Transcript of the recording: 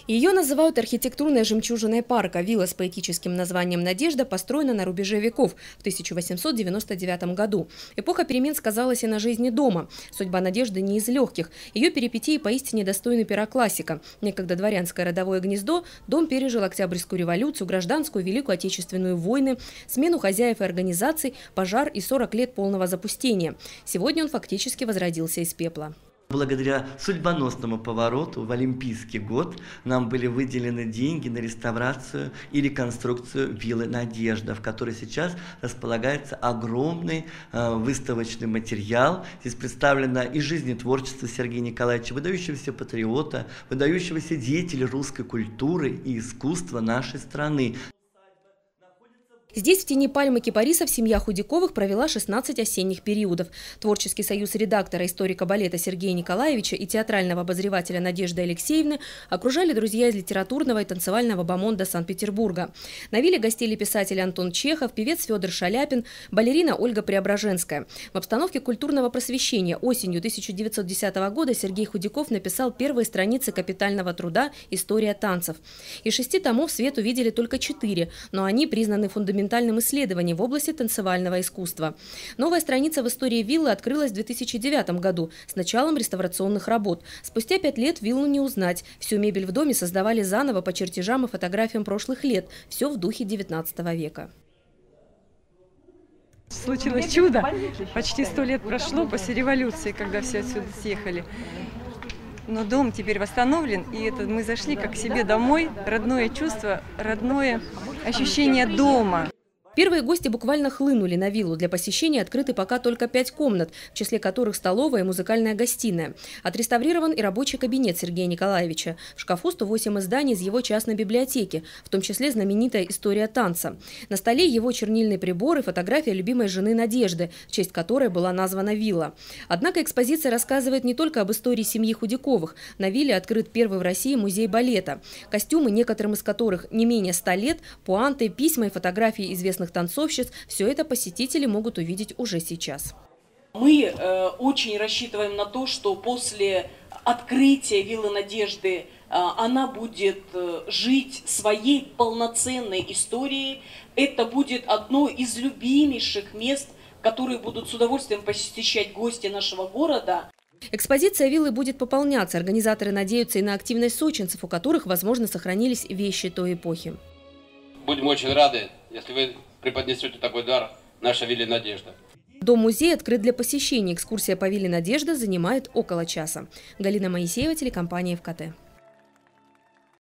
Ее называют архитектурной жемчужиной парка. Вилла с поэтическим названием «Надежда» построена на рубеже веков в 1899 году. Эпоха перемен сказалась и на жизни дома. Судьба Надежды не из легких. Ее перипетии поистине достойны пера классика. Некогда дворянское родовое гнездо, дом пережил Октябрьскую революцию, гражданскую, Великую Отечественную войны, смену хозяев и организаций, пожар и 40 лет полного запустения. Сегодня он фактически возродился из пепла. Благодаря судьбоносному повороту в Олимпийский год нам были выделены деньги на реставрацию и реконструкцию виллы «Надежда», в которой сейчас располагается огромный выставочный материал. Здесь представлено и жизнетворчество Сергея Николаевича, выдающегося патриота, выдающегося деятеля русской культуры и искусства нашей страны. Здесь в тени пальмы кипарисов семья Худяковых провела 16 осенних периодов. Творческий союз редактора, историка балета Сергея Николаевича и театрального обозревателя Надежды Алексеевны окружали друзья из литературного и танцевального бомонда Санкт-Петербурга. На вилле гостили писатель Антон Чехов, певец Федор Шаляпин, балерина Ольга Преображенская. В обстановке культурного просвещения осенью 1910 года Сергей Худяков написал первые страницы капитального труда «История танцев». Из 6 томов свет увидели только 4, но они признаны фундаментальными исследований в области танцевального искусства. Новая страница в истории виллы открылась в 2009 году с началом реставрационных работ. Спустя 5 лет виллу не узнать. Всю мебель в доме создавали заново по чертежам и фотографиям прошлых лет. Все в духе 19 века. Случилось чудо. Почти 100 лет прошло после революции, когда все отсюда съехали. Но дом теперь восстановлен, и мы зашли как к себе домой. Родное чувство, родное ощущение дома. Первые гости буквально хлынули на виллу. Для посещения открыты пока только 5 комнат, в числе которых столовая и музыкальная гостиная. Отреставрирован и рабочий кабинет Сергея Николаевича. В шкафу 108 изданий из его частной библиотеки, в том числе знаменитая «История танца». На столе его чернильный прибор и фотография любимой жены Надежды, в честь которой была названа вилла. Однако экспозиция рассказывает не только об истории семьи Худяковых. На вилле открыт первый в России музей балета. Костюмы, некоторым из которых не менее 100 лет, пуанты, письма и фотографии известных танцовщиц – все это посетители могут увидеть уже сейчас. Мы очень рассчитываем на то, что после открытия виллы Надежды она будет жить своей полноценной историей. Это будет одно из любимейших мест, которые будут с удовольствием посещать гости нашего города. Экспозиция виллы будет пополняться. Организаторы надеются и на активность сочинцев, у которых, возможно, сохранились вещи той эпохи. Будем очень рады, если вы преподнесете такой дар нашей вилле «Надежда». Дом-музей открыт для посещения. Экскурсия по вилле «Надежда» занимает около часа. Галина Моисеева, телекомпания ФКТ.